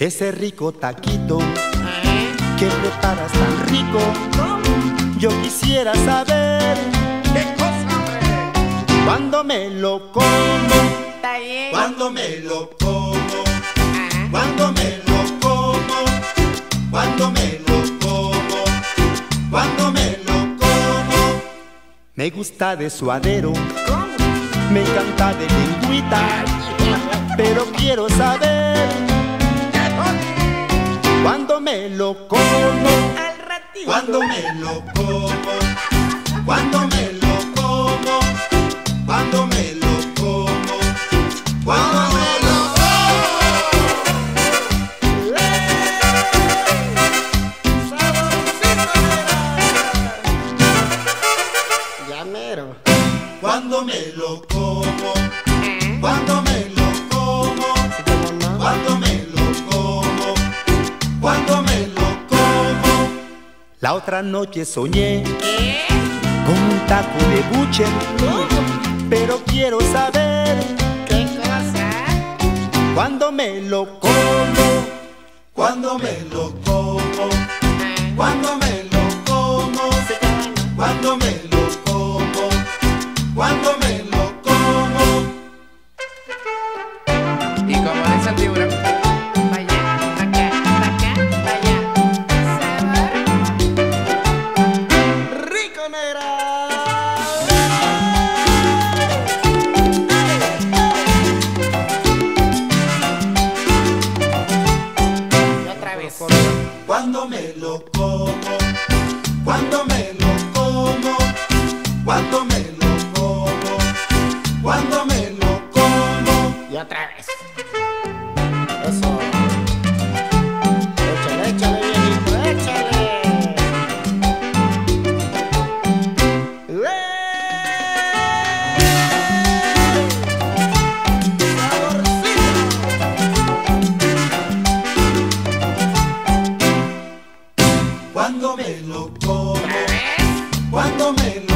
ese rico taquito que preparas tan rico. Yo quisiera saber ¿qué cosa, hombre? cuándo me lo como, Está bien. cuándo me lo como, cuándo me lo como, cuándo me lo como, cuándo me lo como. Me gusta de suadero, me encanta de lengüita, pero quiero saber cuándo me lo como, Al ratito. cuándo me lo como, cuándo me lo como, cuándo me lo como, cuándo me lo Ya mero. cuándo me lo como, cuándo me lo como, cuándo me lo como, cuándo me lo como. La otra noche soñé ¿Qué? con un taco de buche, pero quiero saber ¿Qué cosa? cuándo me lo como, cuándo me lo como, cuándo me lo como, cuándo me lo como, cuándo me lo como. Y como dice el tiburón, Vaya, acá, vaya. Sabor. Rico, negra. Y otra vez. Cuándo me lo como, cuándo me lo como, cuándo me lo como, cuándo me lo como. Y otra vez. Eso. Échale, échale, viejito, échale. Cuándo me lo como, cuándo me lo